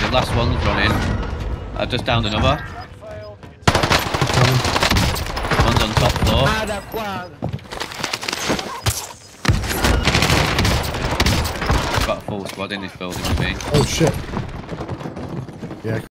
last one's running. I've just downed another. One's on top floor. Got a full squad in this building with me. Oh shit. Yeah.